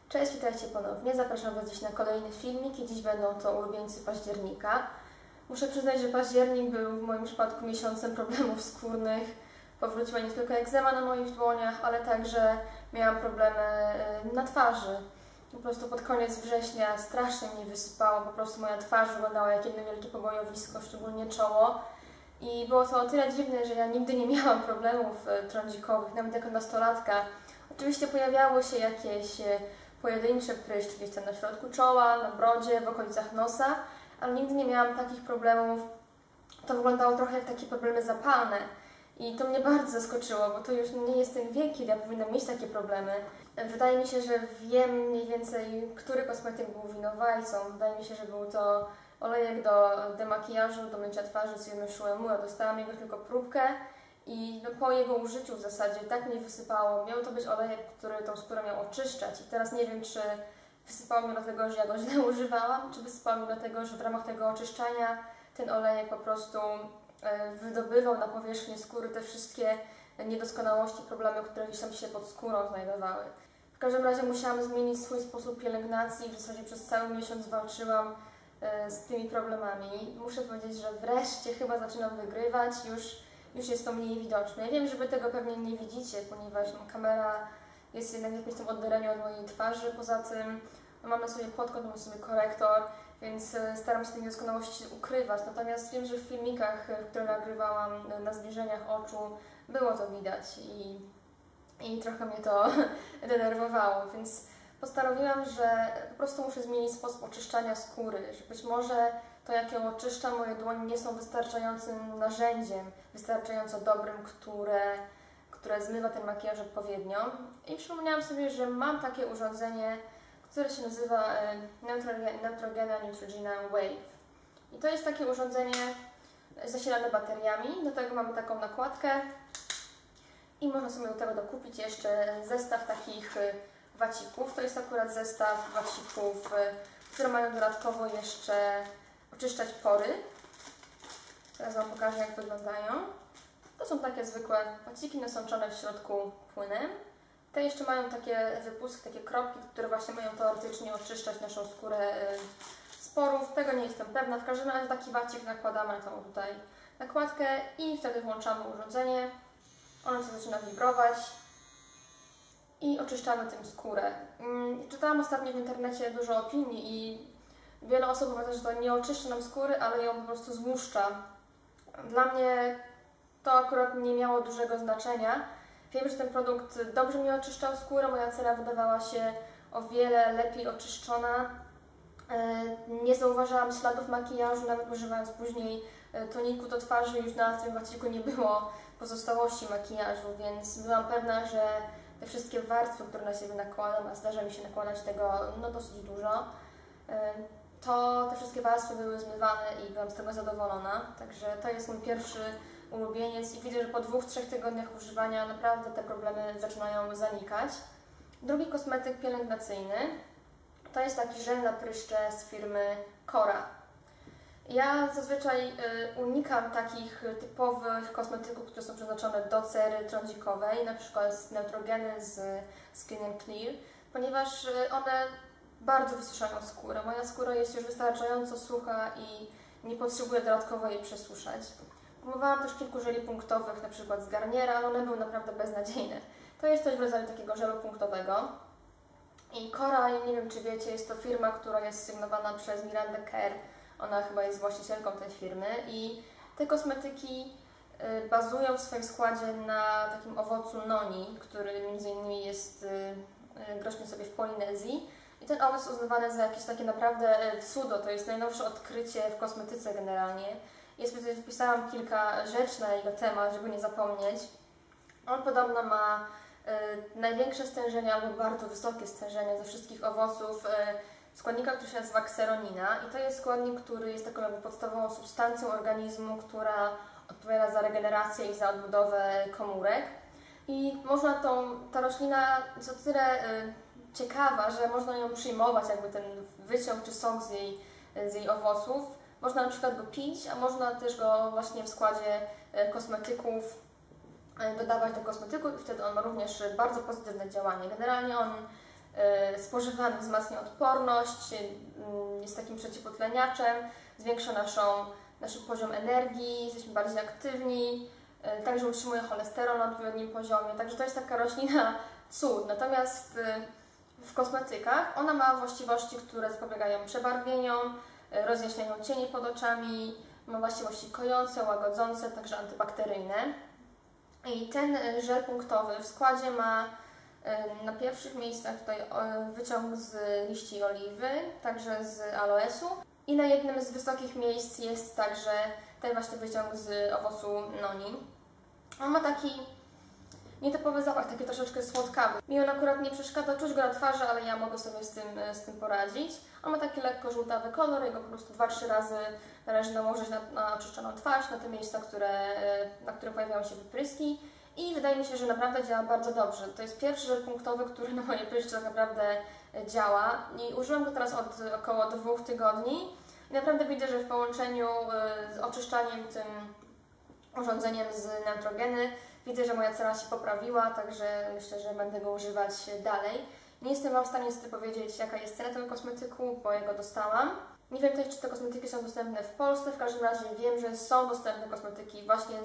Cześć, witajcie ponownie. Zapraszam Was dziś na kolejny filmik i dziś będą to ulubieńcy października. Muszę przyznać, że październik był w moim przypadku miesiącem problemów skórnych. Powróciła nie tylko egzema na moich dłoniach, ale także miałam problemy na twarzy. Po prostu pod koniec września strasznie mnie wysypało, po prostu moja twarz wyglądała jak jedno wielkie pobojowisko, szczególnie czoło. I było to o tyle dziwne, że ja nigdy nie miałam problemów trądzikowych, nawet jako nastolatka. Oczywiście pojawiały się jakieś pojedyncze pryszcze gdzieś tam na środku czoła, na brodzie, w okolicach nosa, ale nigdy nie miałam takich problemów. To wyglądało trochę jak takie problemy zapalne. I to mnie bardzo zaskoczyło, bo to już nie jest ten wiek, kiedy ja powinnam mieć takie problemy. Wydaje mi się, że wiem mniej więcej, który kosmetyk był winowajcą. Wydaje mi się, że był to olejek do demakijażu, do mycia twarzy z firmy Shuemu. Ja dostałam jego tylko próbkę i po jego użyciu w zasadzie tak mnie wysypało. Miał to być olejek, który tą skórę miał oczyszczać. I teraz nie wiem, czy wysypało mi dlatego, że ja go źle używałam, czy wysypało mi dlatego, że w ramach tego oczyszczania ten olejek po prostu wydobywał na powierzchnię skóry te wszystkie niedoskonałości, problemy, które gdzieś tam się pod skórą znajdowały. W każdym razie musiałam zmienić swój sposób pielęgnacji i w zasadzie przez cały miesiąc walczyłam z tymi problemami. Muszę powiedzieć, że wreszcie chyba zaczynam wygrywać, już jest to mniej widoczne. Ja wiem, że Wy tego pewnie nie widzicie, ponieważ kamera jest jednak w jakimś tam oddaleniu od mojej twarzy. Poza tym mam na sobie podkład, mam na sobie korektor, więc staram się te niedoskonałości ukrywać. Natomiast wiem, że w filmikach, które nagrywałam na zbliżeniach oczu, było to widać i trochę mnie to denerwowało, więc postanowiłam, że po prostu muszę zmienić sposób oczyszczania skóry, że być może to, jak ją oczyszczam, moje dłonie nie są wystarczającym narzędziem, wystarczająco dobrym, które zmywa ten makijaż odpowiednio. I przypomniałam sobie, że mam takie urządzenie, które się nazywa Neutrogena Neutrogena Wave. I to jest takie urządzenie zasilane bateriami, do tego mamy taką nakładkę i można sobie do tego dokupić jeszcze zestaw takich wacików. To jest akurat zestaw wacików, które mają dodatkowo jeszcze oczyszczać pory. Teraz Wam pokażę, jak wyglądają. To są takie zwykłe waciki nasączone w środku płynem. Te jeszcze mają takie wypustki, takie kropki, które właśnie mają teoretycznie oczyszczać naszą skórę z porów. Tego nie jestem pewna. W każdym razie taki wacik nakładamy na tą tutaj nakładkę i wtedy włączamy urządzenie. Ono się zaczyna wibrować i oczyszczamy tym skórę. Czytałam ostatnio w internecie dużo opinii i wiele osób uważa, że to nie oczyszcza nam skóry, ale ją po prostu złuszcza. Dla mnie to akurat nie miało dużego znaczenia. Wiem, że ten produkt dobrze mi oczyszczał skórę, moja cera wydawała się o wiele lepiej oczyszczona. Nie zauważałam śladów makijażu, nawet używając później toniku do twarzy, już na tym waciku nie było pozostałości makijażu, więc byłam pewna, że te wszystkie warstwy, które na siebie nakładam, a zdarza mi się nakładać tego dosyć dużo, to te wszystkie warstwy były zmywane i byłam z tego zadowolona. Także to jest mój pierwszy ulubieniec i widzę, że po 2-3 tygodniach używania naprawdę te problemy zaczynają zanikać. Drugi kosmetyk pielęgnacyjny to jest taki żel na pryszcze z firmy Cora. Ja zazwyczaj unikam takich typowych kosmetyków, które są przeznaczone do cery trądzikowej, na przykład z Neutrogeny z Skin & Clear, ponieważ one bardzo wysuszają skórę. Moja skóra jest już wystarczająco sucha i nie potrzebuję dodatkowo jej przesuszać. Próbowałam też kilku żeli punktowych, na przykład z Garniera, ale one były naprawdę beznadziejne. To jest coś w rodzaju takiego żelu punktowego. I Cora, nie wiem czy wiecie, jest to firma, która jest sygnowana przez Miranda Kerr. Ona chyba jest właścicielką tej firmy i te kosmetyki bazują w swoim składzie na takim owocu noni, który między innymi rośnie sobie w Polinezji. I ten owoc jest uznawany za jakieś takie naprawdę cudo, to jest najnowsze odkrycie w kosmetyce generalnie. Ja sobie wpisałam kilka rzeczy na jego temat, żeby nie zapomnieć. On podobno ma największe stężenie albo bardzo wysokie stężenie ze wszystkich owoców składnika, który się nazywa kseronina i to jest składnik, który jest taką jakby podstawową substancją organizmu, która odpowiada za regenerację i za odbudowę komórek. I można ta roślina jest o tyle ciekawa, że można ją przyjmować, jakby ten wyciąg czy sok z jej owoców. Można na przykład go pić, a można też go właśnie w składzie kosmetyków dodawać do kosmetyków i wtedy on ma również bardzo pozytywne działanie. Generalnie on spożywany wzmacnia odporność, jest takim przeciwutleniaczem, zwiększa nasz poziom energii, jesteśmy bardziej aktywni, także utrzymuje cholesterol na odpowiednim poziomie, także to jest taka roślina cud. Natomiast w kosmetykach ona ma właściwości, które zapobiegają przebarwieniom, rozjaśniają cienie pod oczami, ma właściwości kojące, łagodzące, także antybakteryjne. I ten żel punktowy w składzie ma na pierwszych miejscach tutaj wyciąg z liści oliwy, także z aloesu. I na jednym z wysokich miejsc jest także ten właśnie wyciąg z owocu noni. On ma taki nietypowy zapach, taki troszeczkę słodkawy. Mi on akurat nie przeszkadza, czuć go na twarzy, ale ja mogę sobie z tym poradzić. On ma taki lekko żółtawy kolor, jego po prostu 2-3 razy należy nałożyć na oczyszczoną twarz, na te miejsca, na których pojawiają się wypryski. I wydaje mi się, że naprawdę działa bardzo dobrze. To jest pierwszy żel punktowy, który na moje pryszcze tak naprawdę działa. I używam go teraz od około 2 tygodni. I naprawdę widzę, że w połączeniu z oczyszczaniem tym urządzeniem z Neutrogeny widzę, że moja cena się poprawiła, także myślę, że będę go używać dalej. Nie jestem Wam w stanie niestety powiedzieć, jaka jest cena tego kosmetyku, bo ja go dostałam. Nie wiem też, czy te kosmetyki są dostępne w Polsce, w każdym razie wiem, że są dostępne kosmetyki właśnie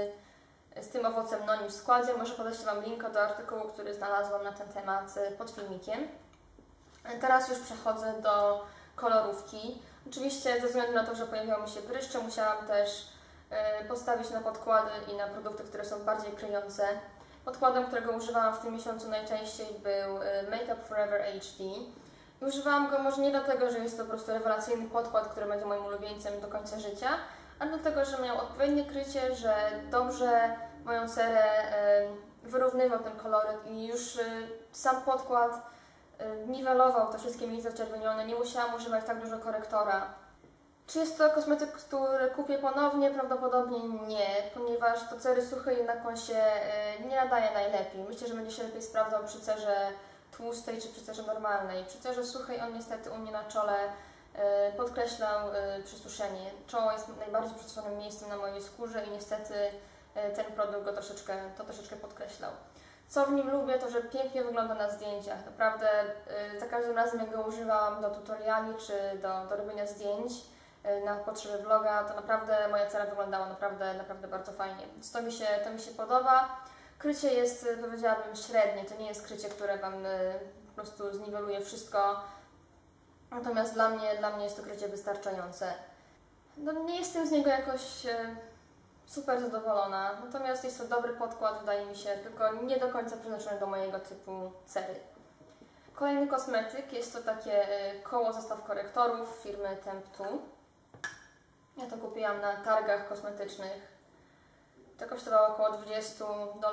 z tym owocem noni w składzie. Może podeślę Wam link do artykułu, który znalazłam na ten temat pod filmikiem. Teraz już przechodzę do kolorówki. Oczywiście ze względu na to, że pojawiały mi się pryszcze, musiałam też postawić na podkłady i na produkty, które są bardziej kryjące. Podkładem, którego używałam w tym miesiącu najczęściej był Make Up Forever HD. I używałam go może nie dlatego, że jest to po prostu rewelacyjny podkład, który będzie moim ulubieńcem do końca życia, ale dlatego, że miał odpowiednie krycie, że dobrze moją cerę wyrównywał ten koloryt i już sam podkład niwelował te wszystkie miejsca czerwienione, nie musiałam używać tak dużo korektora. Czy jest to kosmetyk, który kupię ponownie? Prawdopodobnie nie, ponieważ do cery suchej jednak on się nie nadaje najlepiej. Myślę, że będzie się lepiej sprawdzał przy cerze tłustej czy przy cerze normalnej. Przy cerze suchej on niestety u mnie na czole podkreślał przysuszenie. Czoło jest najbardziej przysuszonym miejscem na mojej skórze i niestety ten produkt go troszeczkę podkreślał. Co w nim lubię, to że pięknie wygląda na zdjęciach. Naprawdę za każdym razem, jak go używałam do tutoriali czy do robienia zdjęć na potrzeby vloga, to naprawdę moja cera wyglądała naprawdę bardzo fajnie. Więc to mi się podoba. Krycie jest, powiedziałabym, średnie. To nie jest krycie, które Wam po prostu zniweluje wszystko. Natomiast dla mnie jest to krycie wystarczające. No, nie jestem z niego jakoś super zadowolona, natomiast jest to dobry podkład, wydaje mi się, tylko nie do końca przeznaczony do mojego typu cery. Kolejny kosmetyk jest to takie koło zestaw korektorów firmy Temptu. Ja to kupiłam na targach kosmetycznych. To kosztowało około $20.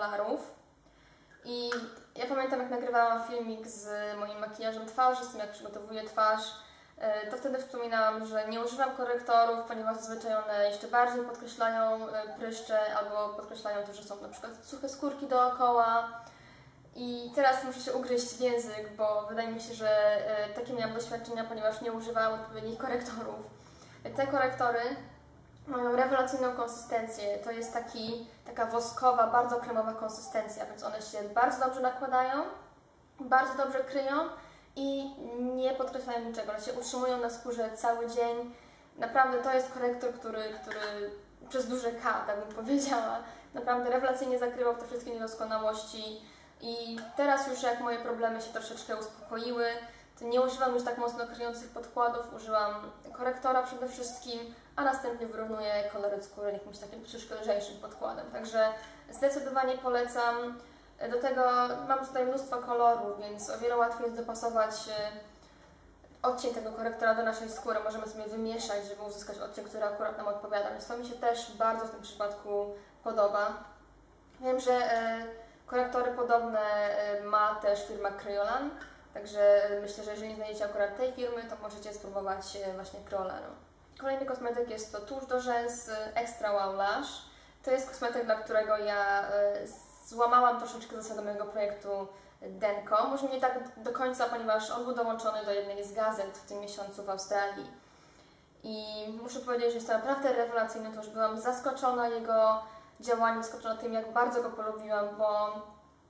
I ja pamiętam, jak nagrywałam filmik z moim makijażem twarzy, z tym jak przygotowuję twarz, to wtedy wspominałam, że nie używam korektorów, ponieważ zazwyczaj one jeszcze bardziej podkreślają pryszcze albo podkreślają to, że są na przykład suche skórki dookoła. I teraz muszę się ugryźć w język, bo wydaje mi się, że takie miałam doświadczenia, ponieważ nie używałam odpowiednich korektorów. Te korektory mają rewelacyjną konsystencję. To jest taka woskowa, bardzo kremowa konsystencja, więc one się bardzo dobrze nakładają, bardzo dobrze kryją i nie podkreślają niczego. One się utrzymują na skórze cały dzień. Naprawdę to jest korektor, który przez duże K, tak bym powiedziała, naprawdę rewelacyjnie zakrywał te wszystkie niedoskonałości. I teraz już jak moje problemy się troszeczkę uspokoiły, to nie używam już tak mocno kryjących podkładów, używam korektora przede wszystkim, a następnie wyrównuję koloryt skóry jakimś takim troszeczkę lżejszym podkładem. Także zdecydowanie polecam. Do tego mam tutaj mnóstwo kolorów, więc o wiele łatwiej jest dopasować odcień tego korektora do naszej skóry. Możemy sobie wymieszać, żeby uzyskać odcień, który akurat nam odpowiada. Więc to mi się też bardzo w tym przypadku podoba. Wiem, że korektory podobne ma też firma Kryolan, także myślę, że jeżeli nie znajdziecie akurat tej firmy, to możecie spróbować właśnie Kryolanu. Kolejny kosmetyk jest to tusz do rzęs Extra Wow Lash. To jest kosmetyk, dla którego ja złamałam troszeczkę zasadę mojego projektu Denko. Może nie tak do końca, ponieważ on był dołączony do jednej z gazet w tym miesiącu w Australii. I muszę powiedzieć, że jest to naprawdę rewelacyjny tusz. Byłam zaskoczona jego działaniem, zaskoczona tym, jak bardzo go polubiłam, bo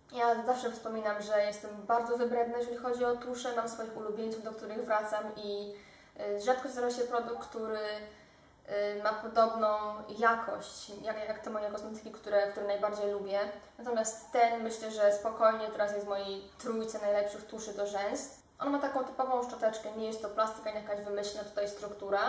Ja zawsze wspominam, że jestem bardzo wybredna, jeżeli chodzi o tusze. Mam swoich ulubieńców, do których wracam i rzadko zdarza się produkt, który ma podobną jakość, jak te moje kosmetyki, które najbardziej lubię. Natomiast ten myślę, że spokojnie teraz jest w mojej trójce najlepszych tuszy do rzęs. On ma taką typową szczoteczkę, nie jest to plastik ani jakaś wymyślna tutaj struktura.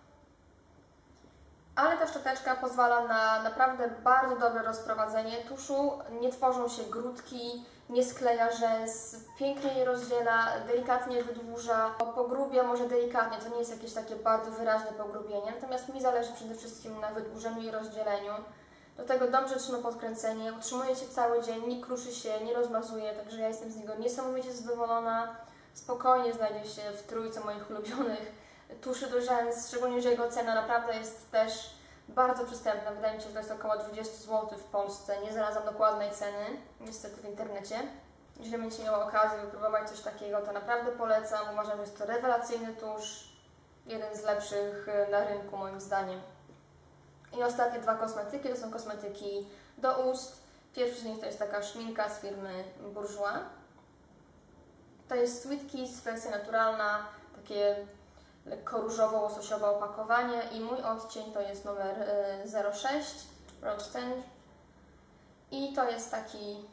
Ale ta szczoteczka pozwala na naprawdę bardzo dobre rozprowadzenie tuszu, nie tworzą się grudki, nie skleja rzęs, pięknie je rozdziela, delikatnie wydłuża, pogrubia może delikatnie, to nie jest jakieś takie bardzo wyraźne pogrubienie, natomiast mi zależy przede wszystkim na wydłużeniu i rozdzieleniu. Do tego dobrze trzyma podkręcenie, utrzymuje się cały dzień, nie kruszy się, nie rozmazuje, także ja jestem z niego niesamowicie zadowolona. Spokojnie znajdzie się w trójce moich ulubionych tuszy do rzęs, szczególnie, że jego cena naprawdę jest też bardzo przystępna. Wydaje mi się, że to jest około 20 zł w Polsce. Nie znalazłam dokładnej ceny, niestety w internecie. Jeżeli będziecie miała okazję wypróbować coś takiego, to naprawdę polecam. Uważam, że jest to rewelacyjny tusz. Jeden z lepszych na rynku moim zdaniem. I ostatnie dwa kosmetyki to są kosmetyki do ust. Pierwszy z nich to jest taka szminka z firmy Bourjois. To jest Sweet Kiss, wersja naturalna, takie lekko różowo-łososiowe opakowanie i mój odcień to jest numer 06 Rose Tinge i to jest taki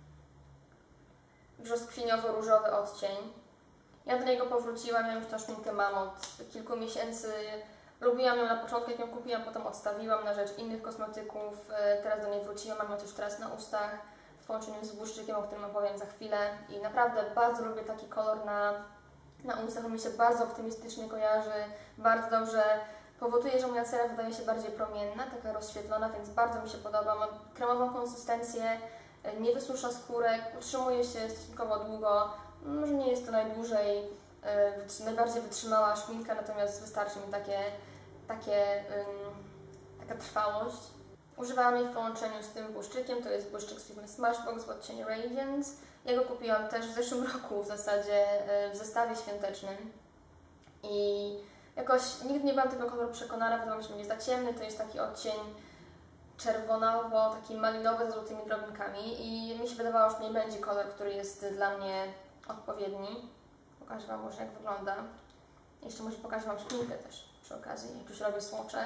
brzoskwiniowo-różowy odcień. Ja do niego powróciłam, ja już tę szminkę mam od kilku miesięcy. Lubiłam ją na początku, jak ją kupiłam, potem odstawiłam na rzecz innych kosmetyków. Teraz do niej wróciłam, mam ją też teraz na ustach w połączeniu z błyszczykiem, o którym opowiem za chwilę. I naprawdę bardzo lubię taki kolor na ustach, on mi się bardzo optymistycznie kojarzy, bardzo dobrze powoduje, że moja cera wydaje się bardziej promienna, taka rozświetlona, więc bardzo mi się podoba. Ma kremową konsystencję, nie wysusza skórek, utrzymuje się stosunkowo długo. Może nie jest to najbardziej wytrzymała szminka, natomiast wystarczy mi taka trwałość. Używałam jej w połączeniu z tym błyszczykiem, to jest błyszczyk z firmy Smashbox w odcieniu Radiance. Ja go kupiłam też w zeszłym roku w zasadzie w zestawie świątecznym i jakoś nigdy nie byłam tego koloru przekonana, wydawał mi się, że nie jest za ciemny, to jest taki odcień czerwonawo, taki malinowy z złotymi drobinkami i mi się wydawało, że to nie będzie kolor, który jest dla mnie odpowiedni. Pokażę Wam może jak wygląda. Jeszcze może pokażę Wam szminkę też przy okazji, jak już robię słocze.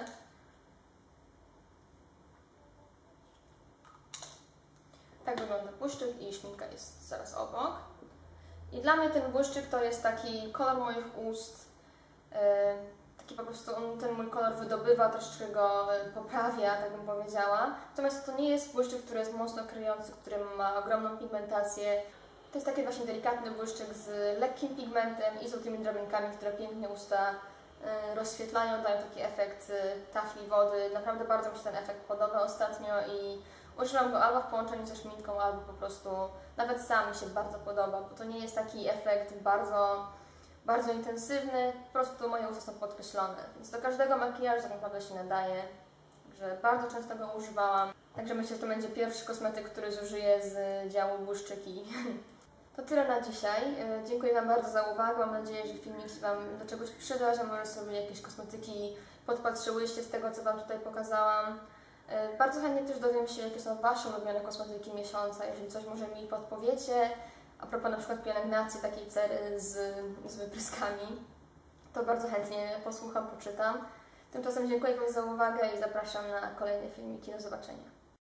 Tak wygląda błyszczyk i szminka jest zaraz obok. I dla mnie ten błyszczyk to jest taki kolor moich ust, taki po prostu ten mój kolor wydobywa, troszeczkę go poprawia, tak bym powiedziała. Natomiast to nie jest błyszczyk, który jest mocno kryjący, który ma ogromną pigmentację. To jest taki właśnie delikatny błyszczyk z lekkim pigmentem i złotymi drobinkami, które pięknie usta rozświetlają, dają taki efekt tafli wody. Naprawdę bardzo mi się ten efekt podoba ostatnio i używam go albo w połączeniu ze szminką, albo po prostu nawet sam mi się bardzo podoba, bo to nie jest taki efekt bardzo intensywny, po prostu moje usta są podkreślone, więc do każdego makijażu tak naprawdę się nadaje, także bardzo często go używałam. Także myślę, że to będzie pierwszy kosmetyk, który zużyję z działu błyszczyki. To tyle na dzisiaj. Dziękuję Wam bardzo za uwagę. Mam nadzieję, że filmik się Wam do czegoś przyda, że może sobie jakieś kosmetyki podpatrzyłyście z tego, co Wam tutaj pokazałam. Bardzo chętnie też dowiem się, jakie są Wasze ulubione kosmetyki miesiąca. Jeżeli coś może mi podpowiecie, a propos na przykład pielęgnacji takiej cery z wypryskami, to bardzo chętnie posłucham, poczytam. Tymczasem dziękuję Wam za uwagę i zapraszam na kolejne filmiki. Do zobaczenia.